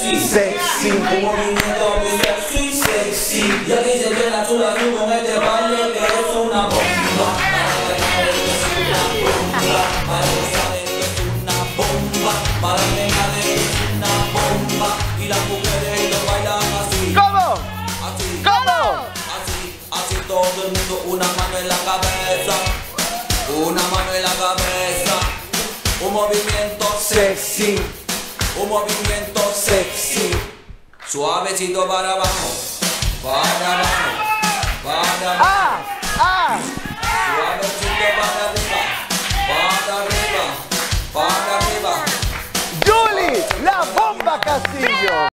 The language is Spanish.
sexy. Un movimiento muy sexy, sexy. Y aquí se ve la chula tú con este baile que es una bomba. Para que saben que es una bomba. Para que nadie es una bomba. Y las mujeres lo bailan así. ¿Cómo? Así. ¿Cómo? Así todo el mundo, una mano en la cabeza. Una mano en la cabeza. Un movimiento sexy. Un movimiento sexy. Suavecito para abajo. Para abajo. Para abajo. Suavecito para arriba. Para arriba. Para arriba. Julie, la bomba Castillo.